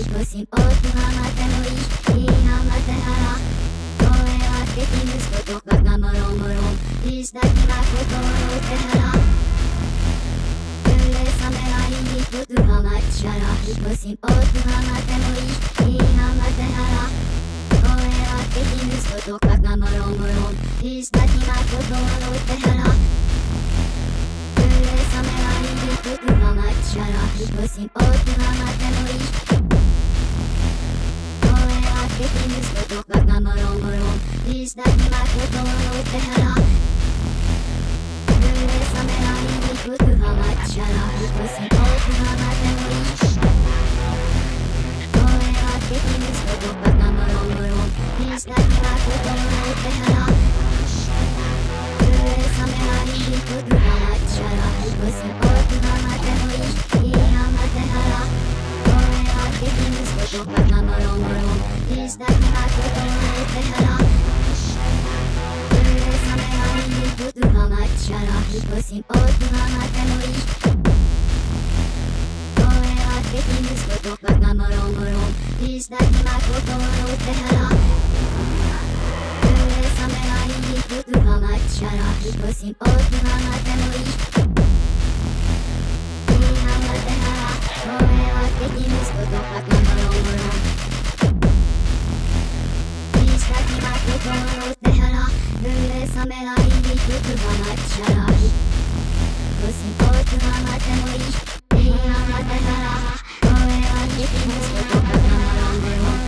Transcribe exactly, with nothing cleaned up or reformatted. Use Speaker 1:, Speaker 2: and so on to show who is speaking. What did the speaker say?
Speaker 1: 少し大きなまてもいいいいなまてはら声は敵にすことかがもろもろいしたきなことをてはら揺れさめないいことがまっちゃら少し大きなまてもいいいいなまてはら声は敵にすことかがもろもろいしたきなことをてはら揺れさめないいことがまっちゃら少し大きなまてもいい敵にすことかがもろもろいしたきなことをてはら揺れさめないいことがまっちゃら少し大きなまてもいい声は敵にすことかがもろもろいしたきなことをてはら揺れさめないいことがまっちゃら少し大きなまてもいいいいなまてはら敵にすことかがもろもろいしたきなことをてはら揺れさめないいことがまっちゃら少し大きなまてもいい声は敵にすことかがもろもろいしたきなことをてはら揺れさめないいことがまっちゃら少し大きなまてもいい声は敵にすことかがもろもろいしたきなことをてはら揺れさめないいことがまっちゃら少し大きなまてもいいいいなまてはら声は敵にすことかがもろもろ